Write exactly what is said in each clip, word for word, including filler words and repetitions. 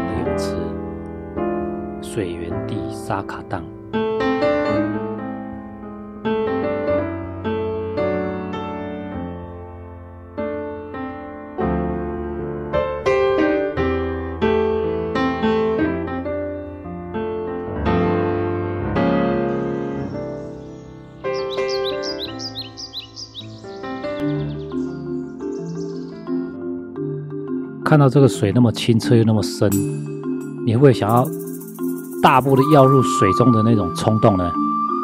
的泳池，水源地沙卡当。看到这个水那么清澈又那么深，你会不会想要大步的跃入水中的那种冲动呢？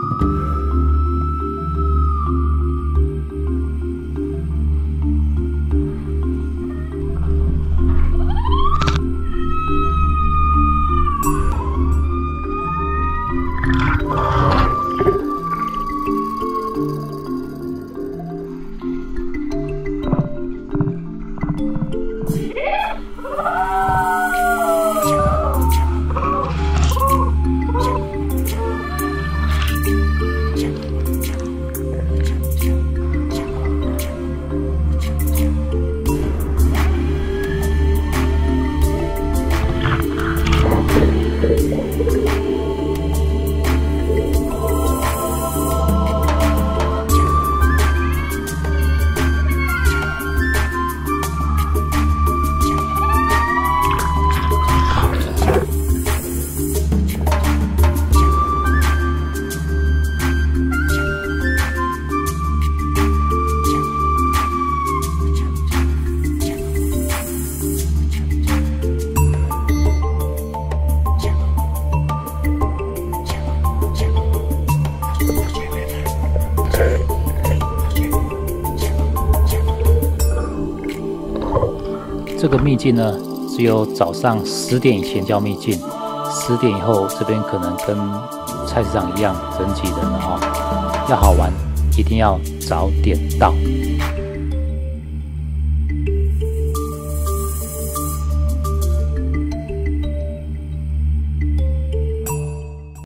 这个秘境呢，只有早上十点以前叫秘境，十点以后这边可能跟菜市场一样人挤人了哦。要好玩，一定要早点到。